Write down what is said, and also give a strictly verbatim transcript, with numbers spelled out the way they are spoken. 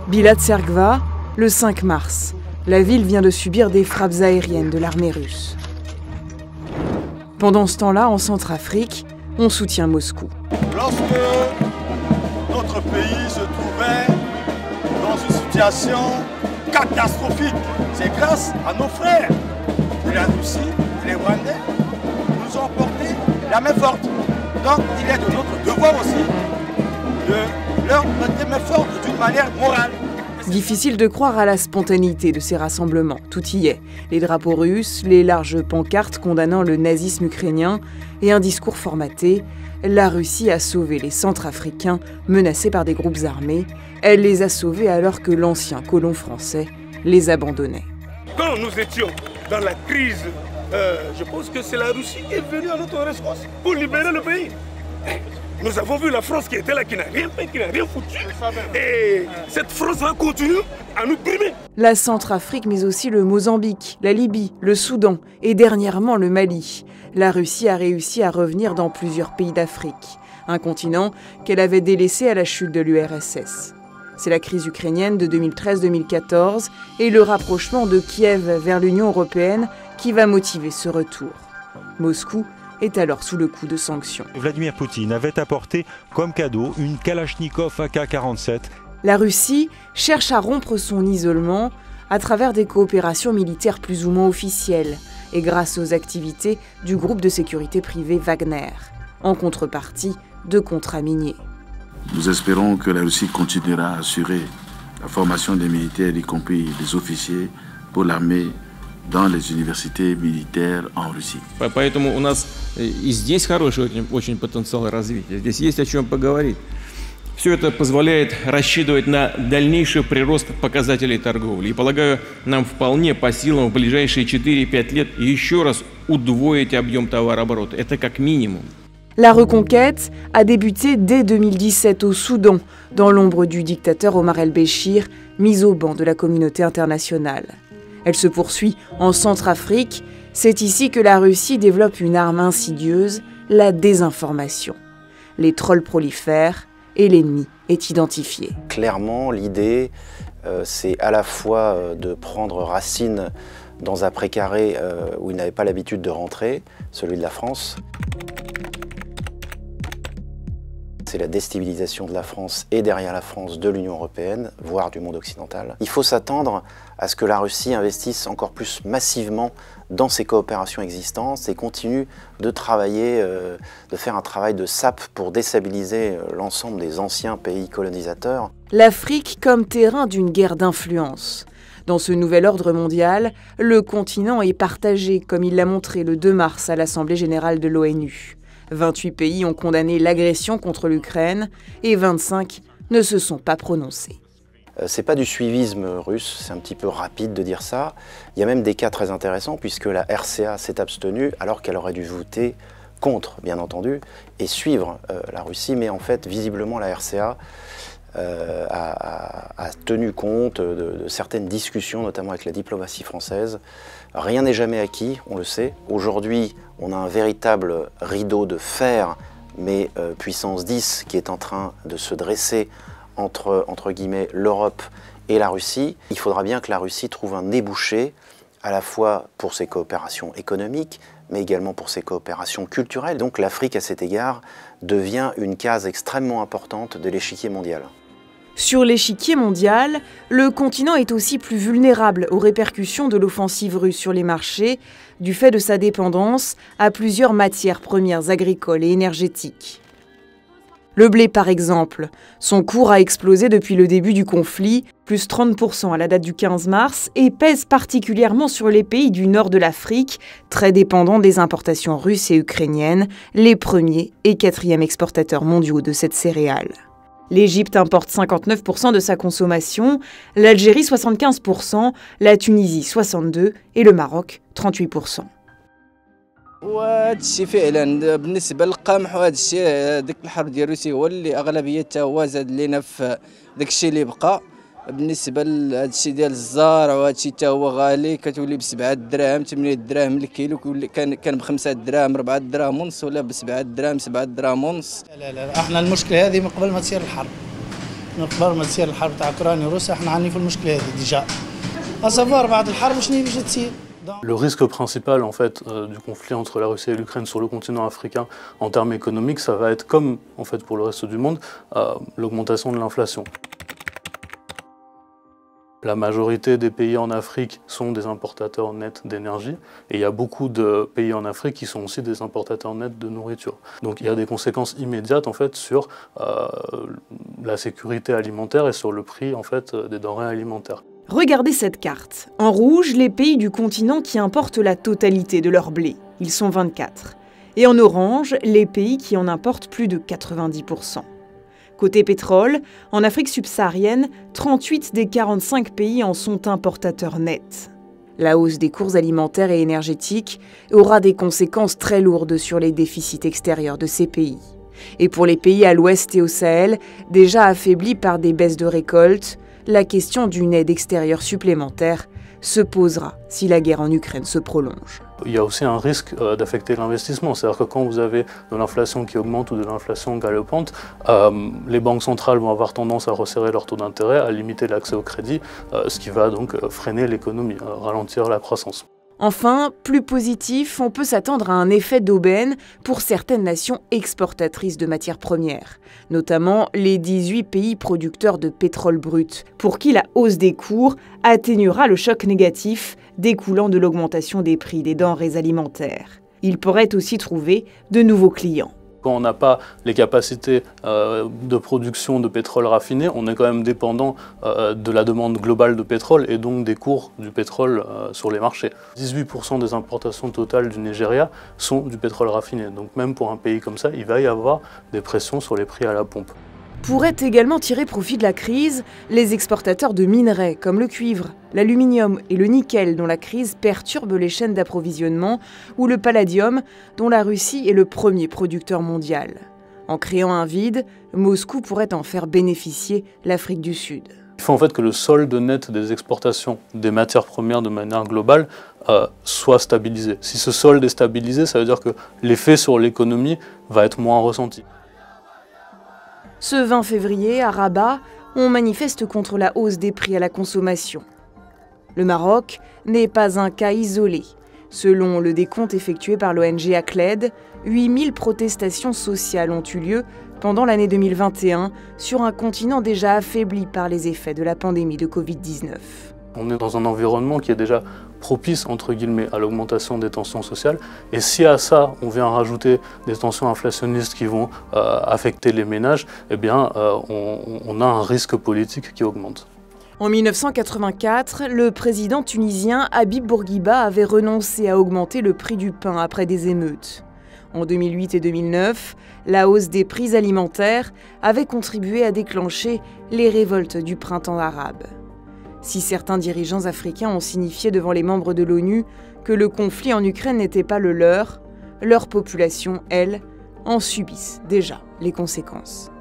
Bilat Tsergva, le cinq mars. La ville vient de subir des frappes aériennes de l'armée russe. Pendant ce temps-là, en Centrafrique, on soutient Moscou. Lorsque notre pays se trouvait dans une situation catastrophique, c'est grâce à nos frères de la Russie, les Rwandais, nous ont porté la main forte. Donc il est de notre devoir aussi de leur prêter main forte d'une manière morale. Difficile de croire à la spontanéité de ces rassemblements. Tout y est. Les drapeaux russes, les larges pancartes condamnant le nazisme ukrainien et un discours formaté. La Russie a sauvé les Centrafricains menacés par des groupes armés. Elle les a sauvés alors que l'ancien colon français les abandonnait. Quand nous étions dans la crise, euh, je pense que c'est la Russie qui est venue à notre rescousse pour libérer le pays. Nous avons vu la France qui était là, qui n'a rien fait, qui n'a rien foutu. Et cette France-là continue à nous brimer. La Centrafrique, mais aussi le Mozambique, la Libye, le Soudan et dernièrement le Mali. La Russie a réussi à revenir dans plusieurs pays d'Afrique, un continent qu'elle avait délaissé à la chute de l'U R S S. C'est la crise ukrainienne de deux mille treize deux mille quatorze et le rapprochement de Kiev vers l'Union européenne qui va motiver ce retour. Moscou est alors sous le coup de sanctions. Vladimir Poutine avait apporté comme cadeau une Kalachnikov A K quarante-sept. La Russie cherche à rompre son isolement à travers des coopérations militaires plus ou moins officielles et grâce aux activités du groupe de sécurité privé Wagner, en contrepartie de contrats miniers. Nous espérons que la Russie continuera à assurer la formation des militaires, y compris des officiers, pour l'armée dans les universités militaires en Russie. Поэтому у нас и здесь хороший очень, очень потенциал развития. Здесь есть о чем поговорить. Все это позволяет рассчитывать на дальнейший прирост показателей торговли. И полагаю, нам вполне по силам в ближайшие четыре-пять лет еще раз удвоить объем товарооборота. Это как минимум. La reconquête a débuté dès deux mille dix-sept au Soudan, dans l'ombre du dictateur Omar el-Béchir, mis au banc de la communauté internationale. Elle se poursuit en Centrafrique. C'est ici que la Russie développe une arme insidieuse, la désinformation. Les trolls prolifèrent et l'ennemi est identifié. Clairement, l'idée, euh, c'est à la fois euh, de prendre racine dans un précaré euh, où il n'avait pas l'habitude de rentrer, celui de la France. C'est la déstabilisation de la France et derrière la France de l'Union européenne, voire du monde occidental. Il faut s'attendre à ce que la Russie investisse encore plus massivement dans ses coopérations existantes et continue de travailler, euh, de faire un travail de sape pour déstabiliser l'ensemble des anciens pays colonisateurs. L'Afrique comme terrain d'une guerre d'influence. Dans ce nouvel ordre mondial, le continent est partagé, comme il l'a montré le deux mars à l'Assemblée générale de l'ONU. vingt-huit pays ont condamné l'agression contre l'Ukraine et vingt-cinq ne se sont pas prononcés. C'est pas du suivisme russe, c'est un petit peu rapide de dire ça. Il y a même des cas très intéressants puisque la R C A s'est abstenue alors qu'elle aurait dû voter contre, bien entendu, et suivre euh, la Russie. Mais en fait, visiblement, la R C A euh, a, a, a tenu compte de, de certaines discussions, notamment avec la diplomatie française. Rien n'est jamais acquis, on le sait. Aujourd'hui, on a un véritable rideau de fer, mais euh, puissance dix, qui est en train de se dresser entre, entre guillemets, l'Europe et la Russie. Il faudra bien que la Russie trouve un débouché, à la fois pour ses coopérations économiques, mais également pour ses coopérations culturelles. Donc l'Afrique, à cet égard, devient une case extrêmement importante de l'échiquier mondial. Sur l'échiquier mondial, le continent est aussi plus vulnérable aux répercussions de l'offensive russe sur les marchés, du fait de sa dépendance à plusieurs matières premières agricoles et énergétiques. Le blé, par exemple, son cours a explosé depuis le début du conflit, plus trente pour cent à la date du quinze mars, et pèse particulièrement sur les pays du nord de l'Afrique, très dépendants des importations russes et ukrainiennes, les premiers et quatrièmes exportateurs mondiaux de cette céréale. L'Égypte importe cinquante-neuf pour cent de sa consommation, l'Algérie soixante-quinze pour cent, la Tunisie soixante-deux pour cent et le Maroc trente-huit pour cent. وهذا الشيء فعلا بالنسبه للقمح وهذا الشيء ديك الحرب ديال روسيا هو اللي اغلبيتها هو زاد لينا في داك الشيء اللي بقى بالنسبه لهذا الشيء ديال الزرع وهذا الشيء حتى هو غالي كتولي بسبعة دراهم ثمانية دراهم الكيلو كان كان بخمسة دراهم أربعة دراهم ونص ولا بسبعة دراهم سبعة دراهم ونص. لا لا لا احنا المشكله هذه من قبل ما تصير الحرب من قبل ما تصير الحرب تاع اوكرانيا وروسيا احنا عاني في المشكله هذه ديجا. اسافوار بعد الحرب شنو باش تصير؟ Le risque principal en fait euh, du conflit entre la Russie et l'Ukraine sur le continent africain en termes économiques, ça va être comme en fait pour le reste du monde, euh, l'augmentation de l'inflation. La majorité des pays en Afrique sont des importateurs nets d'énergie et il y a beaucoup de pays en Afrique qui sont aussi des importateurs nets de nourriture. Donc il y a des conséquences immédiates en fait sur euh, la sécurité alimentaire et sur le prix en fait des denrées alimentaires. Regardez cette carte. En rouge, les pays du continent qui importent la totalité de leur blé. Ils sont vingt-quatre. Et en orange, les pays qui en importent plus de quatre-vingt-dix pour cent. Côté pétrole, en Afrique subsaharienne, trente-huit des quarante-cinq pays en sont importateurs nets. La hausse des cours alimentaires et énergétiques aura des conséquences très lourdes sur les déficits extérieurs de ces pays. Et pour les pays à l'ouest et au Sahel, déjà affaiblis par des baisses de récoltes, la question d'une aide extérieure supplémentaire se posera si la guerre en Ukraine se prolonge. Il y a aussi un risque euh, d'affecter l'investissement, c'est-à-dire que quand vous avez de l'inflation qui augmente ou de l'inflation galopante, euh, les banques centrales vont avoir tendance à resserrer leur taux d'intérêt, à limiter l'accès au crédit, euh, ce qui va donc euh, freiner l'économie, euh, ralentir la croissance. Enfin, plus positif, on peut s'attendre à un effet d'aubaine pour certaines nations exportatrices de matières premières, notamment les dix-huit pays producteurs de pétrole brut, pour qui la hausse des cours atténuera le choc négatif découlant de l'augmentation des prix des denrées alimentaires. Ils pourraient aussi trouver de nouveaux clients. Quand on n'a pas les capacités euh, de production de pétrole raffiné, on est quand même dépendant euh, de la demande globale de pétrole et donc des cours du pétrole euh, sur les marchés. dix-huit pour cent des importations totales du Nigeria sont du pétrole raffiné. Donc même pour un pays comme ça, il va y avoir des pressions sur les prix à la pompe. Pourraient également tirer profit de la crise les exportateurs de minerais comme le cuivre, l'aluminium et le nickel dont la crise perturbe les chaînes d'approvisionnement, ou le palladium dont la Russie est le premier producteur mondial. En créant un vide, Moscou pourrait en faire bénéficier l'Afrique du Sud. Il faut en fait que le solde net des exportations des matières premières de manière globale euh, soit stabilisé. Si ce solde est stabilisé, ça veut dire que l'effet sur l'économie va être moins ressenti. Ce vingt février, à Rabat, on manifeste contre la hausse des prix à la consommation. Le Maroc n'est pas un cas isolé. Selon le décompte effectué par l'O N G A C L E D, huit mille protestations sociales ont eu lieu pendant l'année deux mille vingt et un sur un continent déjà affaibli par les effets de la pandémie de Covid dix-neuf. On est dans un environnement qui est déjà propice entre guillemets à l'augmentation des tensions sociales, et si à ça on vient rajouter des tensions inflationnistes qui vont euh, affecter les ménages, eh bien euh, on, on a un risque politique qui augmente. En mille neuf cent quatre-vingt-quatre, le président tunisien Habib Bourguiba avait renoncé à augmenter le prix du pain après des émeutes. En deux mille huit et deux mille neuf, la hausse des prix alimentaires avait contribué à déclencher les révoltes du printemps arabe. Si certains dirigeants africains ont signifié devant les membres de l'ONU que le conflit en Ukraine n'était pas le leur, leur population, elle, en subissent déjà les conséquences.